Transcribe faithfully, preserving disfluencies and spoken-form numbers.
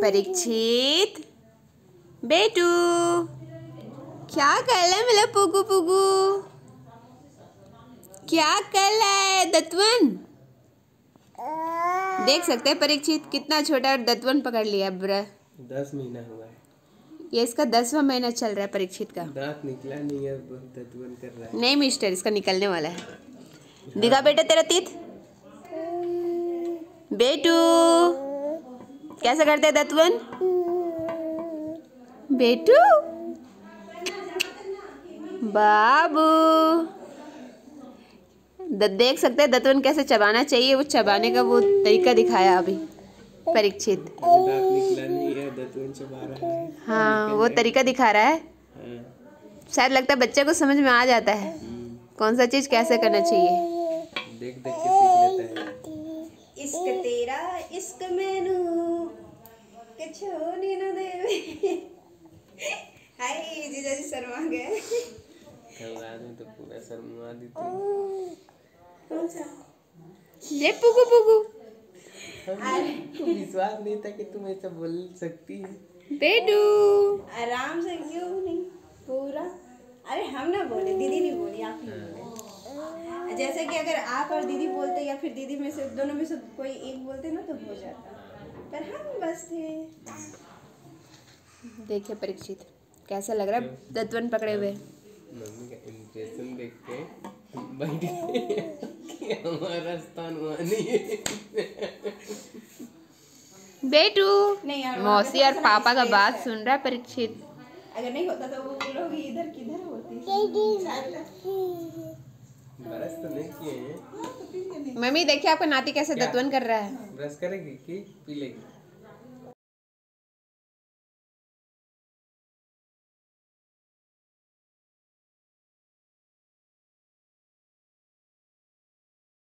परीक्षित बेटू क्या कर रहा है मेरा पुगू पुगू? क्या कर रहा है दत्वन? देख सकते हैं परीक्षित कितना छोटा और दत्वन पकड़ लिया। ब्र दस महीना हुआ है। ये इसका दसवां महीना चल रहा है परीक्षित का। दांत निकला नहीं है, दत्वन कर रहा है। नहीं मिस्टर, इसका निकलने वाला है। दिखा बेटा तेरा तीत। बेटू कैसा करते हैं दत्वन? बेटू बाबू देख सकते हैं दत्वन कैसे चबाना चाहिए, वो चबाने का वो तरीका दिखाया अभी परीक्षित। दांत निकला नहीं है, दत्वन चबा रहा है। हाँ वो तरीका दिखा रहा है। हाँ। शायद लगता है बच्चे को समझ में आ जाता है कौन सा चीज कैसे करना चाहिए। देख देख के सीख लेता है। इश्क तेरा इश्क मैनू के छोड़ने न देवे। हाय जीजा जी शर्मा गए। कल रात में तो पूरा शर्मा दी थी। ये पुगू पुगू हमको विश्वास नहीं था कि तुम ऐसा बोल सकती है। बेटू आराम से क्यों नहीं पूरा। अरे हम ना बोले, दीदी नहीं बोली, आप ही बोले। जैसे कि अगर आप और दीदी बोलते या फिर दीदी में से दोनों में से कोई एक बोलते ना तो हो जाता, पर हम बस थे। देखिए परीक्षित कैसा लग रहा है दत्वन पकड़े हुए। मम्मी का इंप्रेशन देख के बैठ गए कि हमारा स्थान वहाँ नहीं है। बेटू नहीं यार, मौसी और पापा का बात सुन रहा है परीक्षित। अगर नहीं होता तो वो लोग इधर किधर होते। ब्रश तो नहीं किए हैं। मम्मी देखिए आपका नाती कैसे दत्वन कर रहा है। ब्रश करेगी कि पी लेगी?